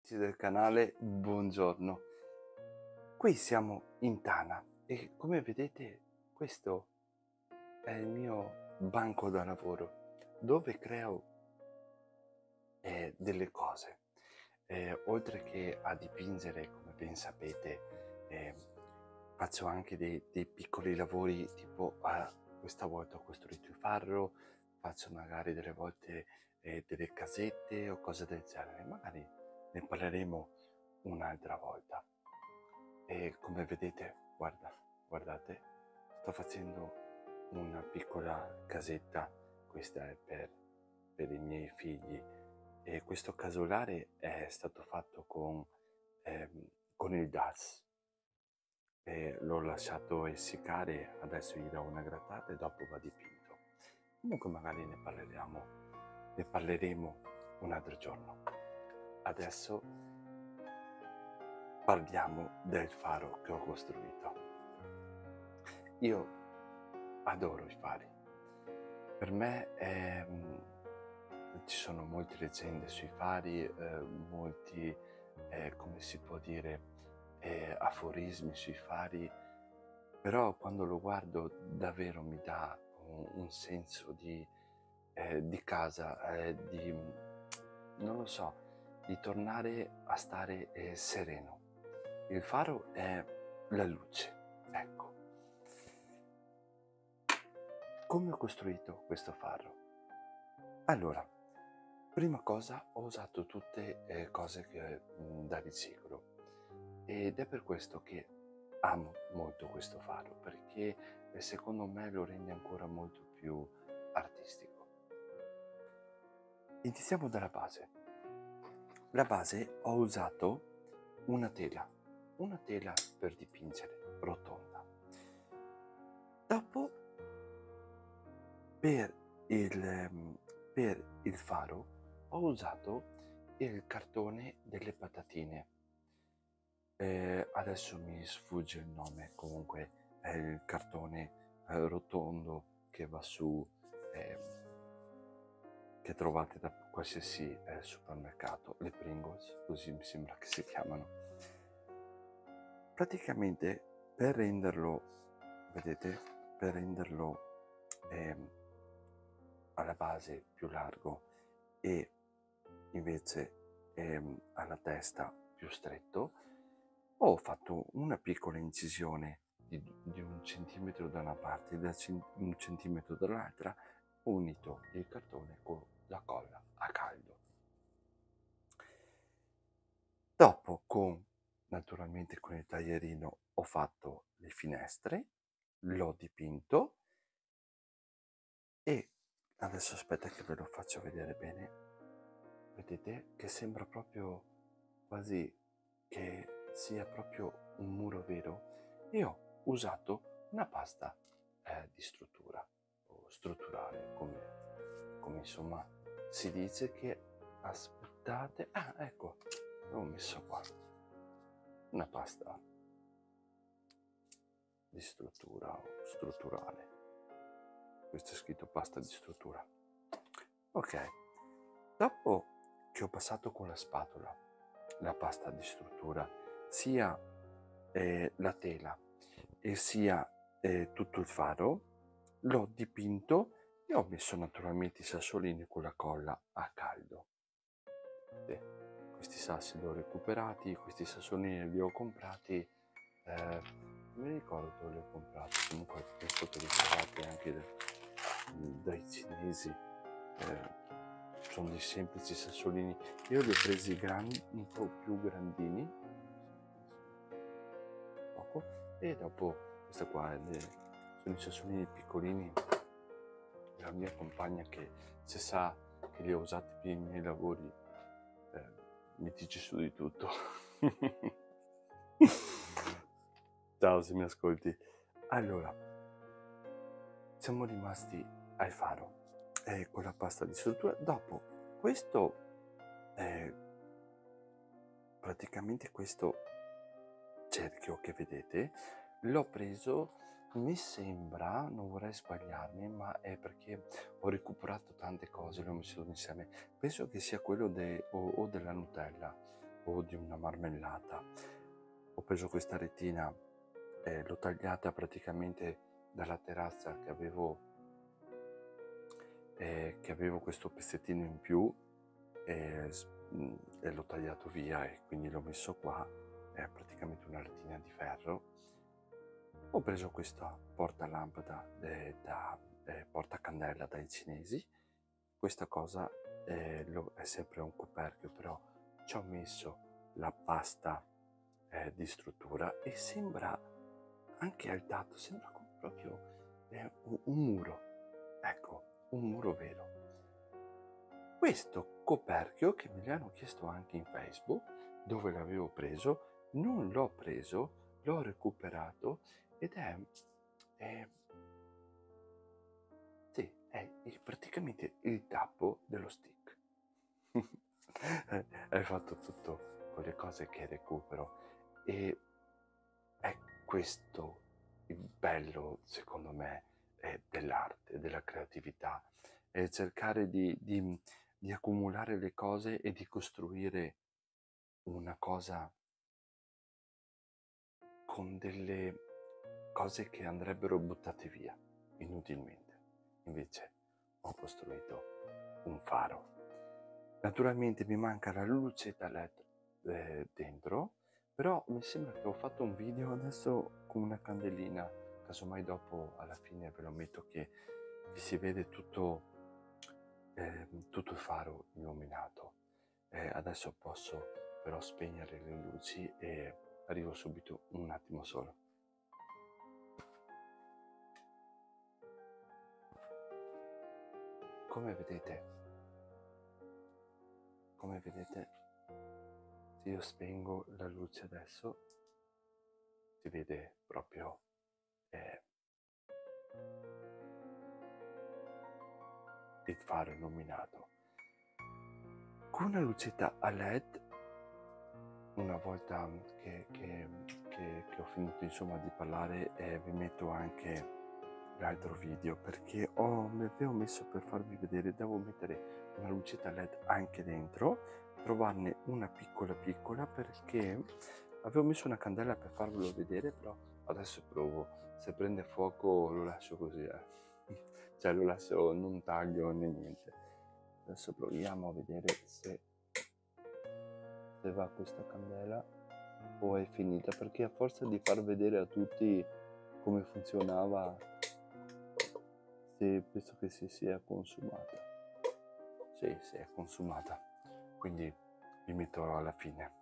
amici del canale, buongiorno. Qui siamo in Tana e come vedete questo è il mio banco da lavoro dove creo delle cose. Oltre che a dipingere, come ben sapete, faccio anche dei piccoli lavori tipo questa volta ho costruito il farro, faccio magari delle volte delle casette o cose del genere. Magari ne parleremo un'altra volta. E come vedete, guardate, sto facendo una piccola casetta. Questa è per i miei figli. E questo casolare è stato fatto con il DAS. L'ho lasciato essiccare, adesso gli do una grattata e dopo va dipinto. Comunque magari ne parleremo un altro giorno. Adesso parliamo del faro che ho costruito. Io adoro i fari. Per me ci sono molte leggende sui fari, molti, come si può dire, aforismi sui fari, però quando lo guardo davvero mi dà un senso di casa, non lo so, di tornare a stare sereno. Il faro è la luce, ecco. Come ho costruito questo faro? Allora, prima cosa ho usato tutte cose da riciclo ed è per questo che amo molto questo faro, perché secondo me lo rende ancora molto più artistico. Iniziamo dalla base. La base ho usato una tela per dipingere, rotonda. Dopo per il faro ho usato il cartone delle patatine. Adesso mi sfugge il nome, comunque è il cartone rotondo che va su, che trovate da qualsiasi supermercato, le Pringles, così mi sembra che si chiamano. Praticamente per renderlo, vedete, per renderlo alla base più largo e invece alla testa più stretto, ho fatto una piccola incisione di 1 centimetro da una parte e 1 centimetro dall'altra, ho unito il cartone con la colla a caldo. Dopo naturalmente con il taglierino ho fatto le finestre, l'ho dipinto e adesso aspetta che ve lo faccio vedere bene. Vedete che sembra proprio quasi che sia proprio un muro vero e ho usato una pasta di struttura o strutturale come insomma si dice. Che aspettate, ecco, l'ho messo qua, una pasta di struttura o strutturale. Questo è scritto pasta di struttura. Ok, dopo che ho passato con la spatola la pasta di struttura, sia la tela e sia tutto il faro, l'ho dipinto e ho messo naturalmente i sassolini con la colla a caldo. Questi sassi li ho recuperati, questi sassolini li ho comprati, non mi ricordo dove li ho comprati, comunque penso che li trovate anche dai cinesi. Sono dei semplici sassolini. Io li ho presi grandi, un po' più grandini, poco, e dopo questa qua sono i sassolini piccolini. La mia compagna, che se sa che li ho usati per i miei lavori, mi dice su di tutto. Ciao, se mi ascolti. Allora, siamo rimasti al faro con la pasta di struttura. Dopo questo, praticamente questo cerchio che vedete, l'ho preso, mi sembra, non vorrei sbagliarmi, ma è perché ho recuperato tante cose, le ho messe insieme. Penso che sia quello o della Nutella, o di una marmellata. Ho preso questa retina, l'ho tagliata praticamente dalla terrazza che avevo questo pezzettino in più e l'ho tagliato via e quindi l'ho messo qua. È praticamente una retina di ferro. Ho preso questa portalampada da portacandela dai cinesi. Questa cosa è sempre un coperchio, però ci ho messo la pasta di struttura e sembra anche al tatto, sembra proprio un muro, ecco, un muro vero. Questo coperchio, che me l'hanno chiesto anche in Facebook, dove l'avevo preso, non l'ho preso, l'ho recuperato ed sì, praticamente il tappo dello stick. Hai fatto tutto con le cose che recupero e è questo il bello, secondo me, dell'arte, della creatività, è cercare di accumulare le cose e di costruire una cosa con delle cose che andrebbero buttate via inutilmente. Invece ho costruito un faro. Naturalmente mi manca la lucetta LED dentro, però mi sembra che ho fatto un video adesso con una candelina, casomai dopo alla fine ve lo metto che si vede tutto il faro illuminato. Adesso posso però spegnere le luci e arrivo subito, un attimo solo. Come vedete, se io spengo la luce adesso, si vede proprio il faro illuminato. Con la lucetta a LED, una volta che ho finito insomma di parlare, vi metto anche l'altro video, perché mi avevo messo per farvi vedere, devo mettere una lucetta LED anche dentro, trovarne una piccola perché avevo messo una candela per farvelo vedere, però adesso provo, se prende fuoco lo lascio così, cioè lo lascio, non taglio né niente. Adesso proviamo a vedere se va questa candela o è finita, perché a forza di far vedere a tutti come funzionava, penso che si sia consumata. Sì, si è consumata, quindi vi metterò alla fine.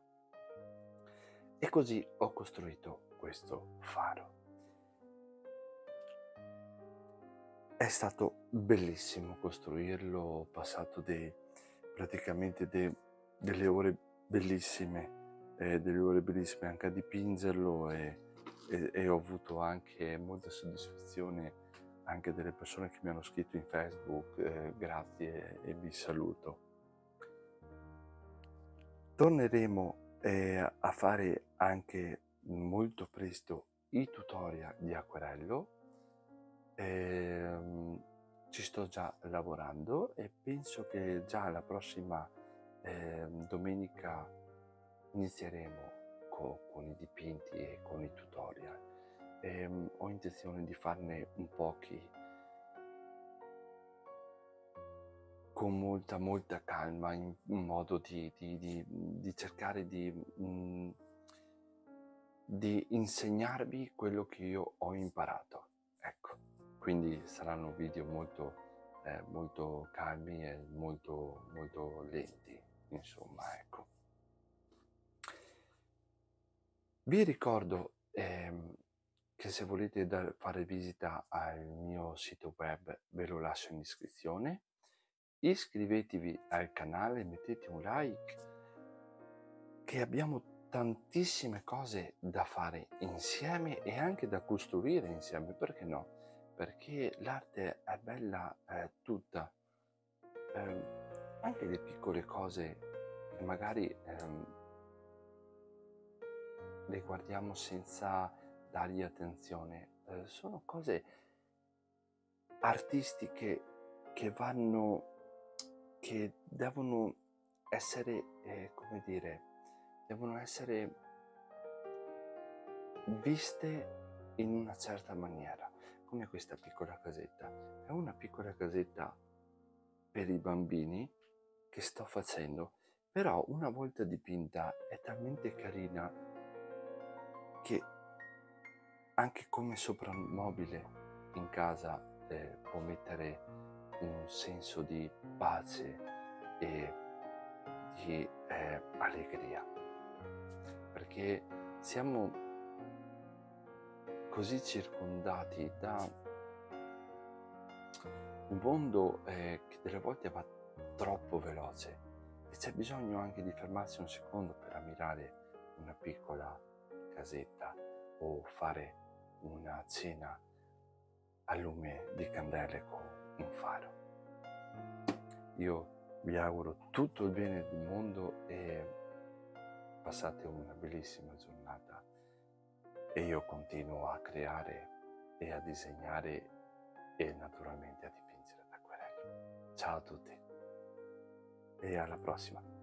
E così ho costruito questo faro. È stato bellissimo costruirlo, ho passato praticamente delle ore bellissime, anche a dipingerlo e ho avuto anche molta soddisfazione anche delle persone che mi hanno scritto in Facebook, grazie e vi saluto. Torneremo a fare anche molto presto i tutorial di acquerello. Ci sto già lavorando e penso che già la prossima domenica inizieremo con i dipinti e con i tutorial. Ho intenzione di farne un pochi con molta calma, in modo di cercare di insegnarvi quello che io ho imparato. Ecco, quindi saranno video molto calmi e molto lenti, insomma, ecco. Vi ricordo che se volete fare visita al mio sito web ve lo lascio in descrizione. Iscrivetevi al canale, mettete un like, che abbiamo tantissime cose da fare insieme e anche da costruire insieme, perché no? Perché l'arte è bella tutta, anche le piccole cose che magari le guardiamo senza dargli attenzione, sono cose artistiche che devono essere, come dire, devono essere viste in una certa maniera, come questa piccola casetta. È una piccola casetta per i bambini che sto facendo, però una volta dipinta è talmente carina che anche come soprammobile in casa può mettere un senso di pace e di allegria, perché siamo così circondati da un mondo che delle volte va troppo veloce e c'è bisogno anche di fermarsi un secondo per ammirare una piccola casetta o fare una cena a lume di candele con un faro. Io vi auguro tutto il bene del mondo e passate una bellissima giornata e io continuo a creare e a disegnare e naturalmente a dipingere ad acquerello. Ciao a tutti e alla prossima!